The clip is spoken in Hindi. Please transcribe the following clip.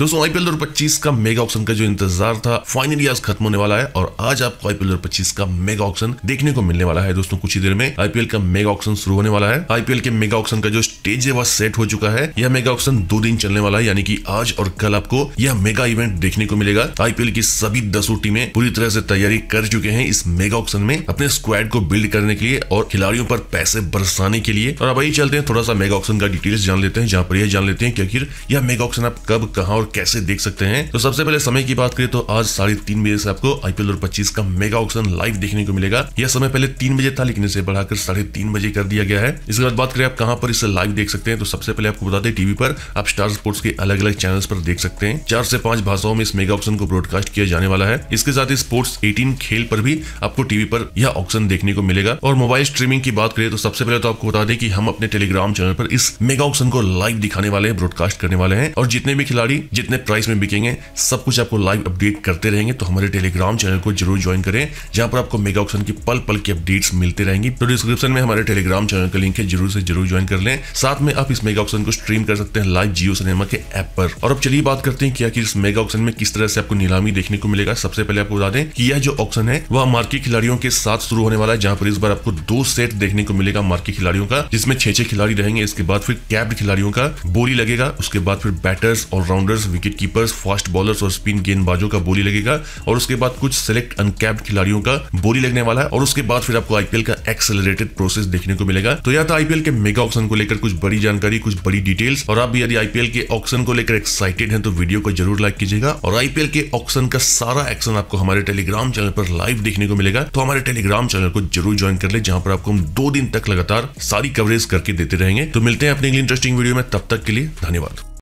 दोस्तों आईपीएल 2025 का मेगा ऑक्शन का जो इंतजार था फाइनली आज खत्म होने वाला है और आज आपको आईपीएल 2025 का मेगा ऑक्शन देखने को मिलने वाला है। दोस्तों कुछ ही देर में आईपीएल का मेगा ऑक्शन शुरू होने वाला है। आईपीएल के मेगा ऑक्शन का जो स्टेज है वह सेट हो चुका है। यह मेगा ऑक्शन 2 दिन चलने वाला है, यानी कि आज और कल आपको यह मेगा इवेंट देखने को मिलेगा। आईपीएल की सभी 10 टीमें पूरी तरह से तैयारी कर चुके हैं इस मेगा ऑक्शन में अपने स्क्वाड को बिल्ड करने के लिए और खिलाड़ियों पर पैसे बरसाने के लिए। और अब आइए चलते हैं थोड़ा सा मेगा ऑक्शन का डिटेल्स जान लेते हैं, जहां पर यह जान लेते हैं कि आखिर यह मेगा ऑक्शन आप कब, कहां और कैसे देख सकते हैं। तो सबसे पहले समय की बात करें तो आज 3:30 बजे से आपको आईपीएल 2025 का मेगा ऑक्शन लाइव देखने को मिलेगा। यह समय पहले 3 बजे था, लेकिन इसे बढ़ाकर 3:30 बजे कर दिया गया है। इसके बाद बात करें आप कहां पर इसे लाइव देख सकते हैं, तो सबसे पहले आपको बता दें टीवी पर आप स्टार स्पोर्ट्स के अलग अलग चैनल्स पर देख सकते हैं। 4 से 5 भाषाओं में इस मेगा ऑक्शन को ब्रॉडकास्ट किया जाने वाला है। इसके साथ ही स्पोर्ट्स 18 खेल पर भी आपको टीवी पर यह ऑक्शन देखने को मिलेगा। और मोबाइल स्ट्रीमिंग की बात करें तो सबसे पहले तो आपको बता दें कि हम अपने टेलीग्राम चैनल पर इस मेगा ऑक्शन को लाइव दिखाने वाले हैं, ब्रॉडकास्ट करने वाले हैं। और जितने भी खिलाड़ी जितने प्राइस में बिकेंगे सब कुछ आपको लाइव अपडेट करते रहेंगे। तो हमारे टेलीग्राम चैनल को जरूर ज्वाइन करें, जहां पर आपको मेगा ऑक्शन की पल पल की अपडेट्स मिलते रहेंगी। तो डिस्क्रिप्शन में हमारे टेलीग्राम चैनल का लिंक है, जरूर से जरूर ज्वाइन कर लें। साथ में आप इस मेगा ऑक्शन को स्ट्रीम कर सकते हैं लाइव जियो सिनेमा के ऐप पर। और अब चलिए बात करते हैं कि इस मेगा ऑक्शन में किस तरह से आपको नीलामी देखने को मिलेगा। सबसे पहले आपको बता दें कि यह जो ऑक्शन है वह मार्की खिलाड़ियों के साथ शुरू होने वाला है, जहां पर इस बार आपको 2 सेट देखने को मिलेगा मार्की खिलाड़ियों का, जिसमें 6 खिलाड़ी रहेंगे। इसके बाद फिर कैप्ड खिलाड़ियों का बोली लगेगा। उसके बाद फिर batters, allrounders, wicket keepers, fast bowlers और स्पिन गेंदबाजों का बोली लगेगा। और उसके बाद कुछ सिलेक्ट अनकैप्ड खिलाड़ियों का बोली लगने वाला है। और उसके बाद फिर आपको आईपीएल का एक्सेलरेटेड प्रोसेस देखने को मिलेगा। तो यह था आईपीएल के मेगा ऑक्शन को लेकर कुछ बड़ी जानकारी, कुछ बड़ी डिटेल्स। और आप भी यदि आईपीएल के ऑक्शन को लेकर एक्साइटेड हैं तो वीडियो को जरूर लाइक कीजिएगा। और आईपीएल के ऑक्शन का सारा एक्शन आपको हमारे टेलीग्राम चैनल पर लाइव देखने को मिलेगा। तो हमारे टेलीग्राम चैनल को जरूर ज्वाइन कर ले, जहां पर आपको हम 2 दिन तक लगातार सारी कवरेज करके देते रहेंगे। तो मिलते हैं अपने इंटरेस्टिंग वीडियो में, तब तक के लिए धन्यवाद।